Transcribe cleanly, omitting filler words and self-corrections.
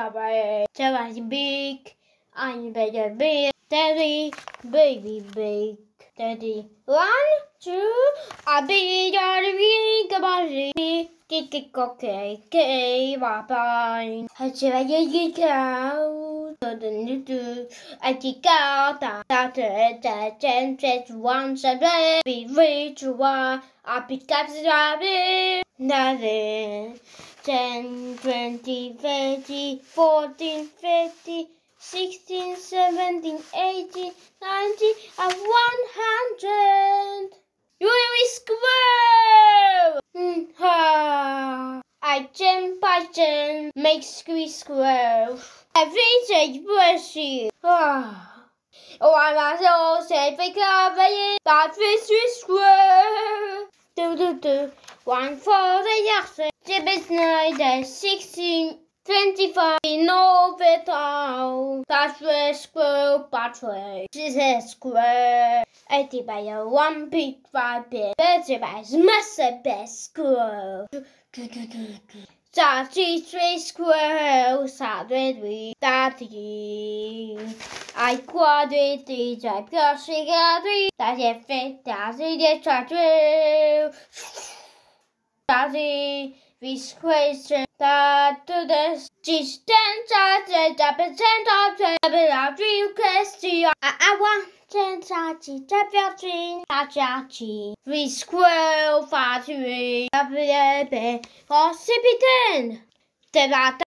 strawberry. Strawberry big, I'm better big. Daddy, baby big. Daddy, 1, 2, I'll be your big body. Okay, bye. I say you go. I kick out that just once a day. Be rich, I'll pick up the rabbit. Daddy. 10, 20, 30, 14, 50, 16, 17, 18, 19, and 100. You will square! I jump, make square. Everything brushy. Oh, I'm so safe because that is square. Do. 1 for the yard. It's 9, 16, 25. No better. That's the square pathway. This is square. 80 by 1 big 5 bit. 30 by massive square. That is 3 square. Saturday. That is. I quadrate. I plus figure. That is fit. That is the that is this question that to the distance of the percent of the real question. I want we square 5 3 or 10.